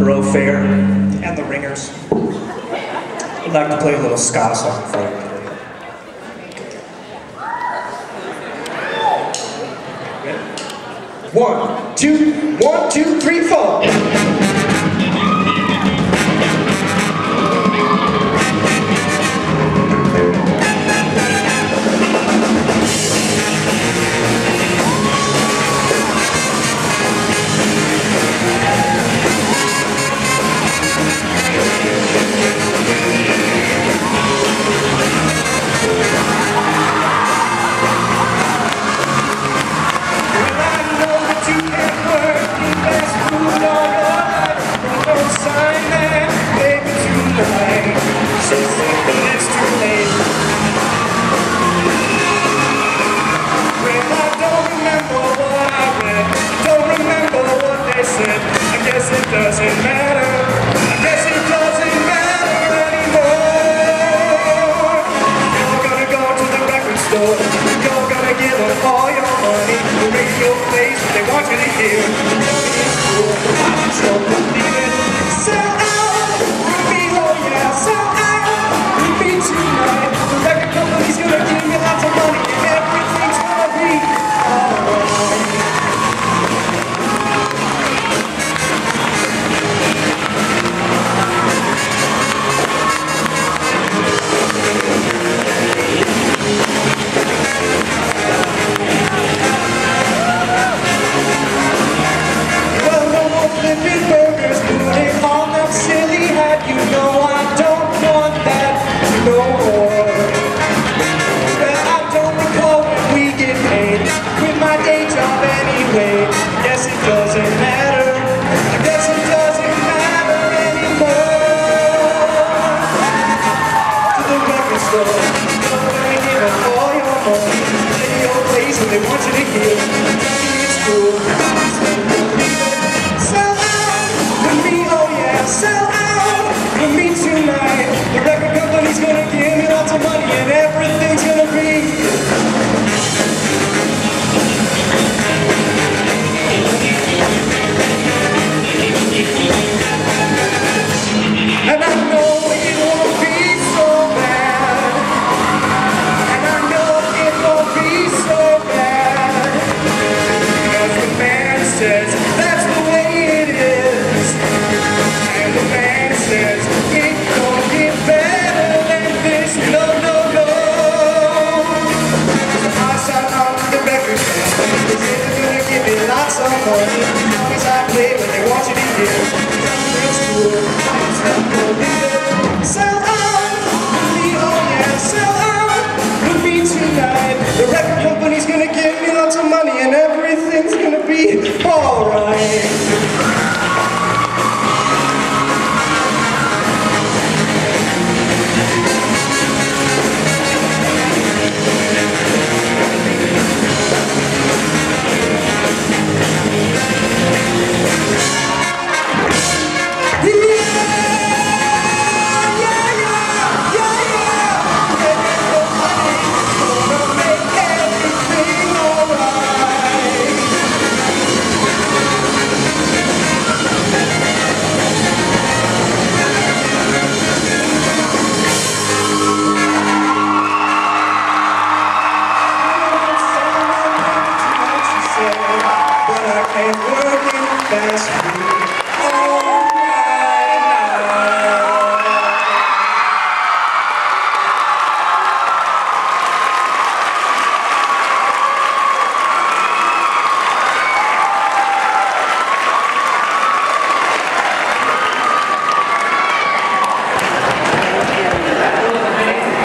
SkaBroFair and the Wringers. I'd like to play a little ska song for you. 1, 2, 1, 2, 3, 4. I guess it doesn't matter. I guess it doesn't matter anymore. You're gonna go to the record store. You're gonna give them all your money. The radio plays what they want you to hear. It's cool. I just don't believe it. Sell out with me, oh yeah. Sell out with me tonight. The record company's gonna give me lots of money and everything's gonna be alright. Burgers, putting on that silly hat. You know I don't want that no more. Well, I don't recall when we get paid. Quit my day job anyway. Guess it doesn't matter. I guess it doesn't matter anymore. To the record store, you're gonna give them all your money. Radio plays what they want you to hear. It's cool. Sell out with me tonight. The record company's gonna give me lots of money and everything's gonna be. And I know it won't be so bad. And I know it won't be so bad. Because the man says that's the way it is. The man says it don't get better than this, no, no, no. So I sign on to the record store. They say they're gonna give me lots of money as long as I play what they want you to hear. It's cool, I just don't believe it. Sell out with me, oh yeah, sell out with me tonight. The record company's gonna give me lots of money and everything's gonna be alright.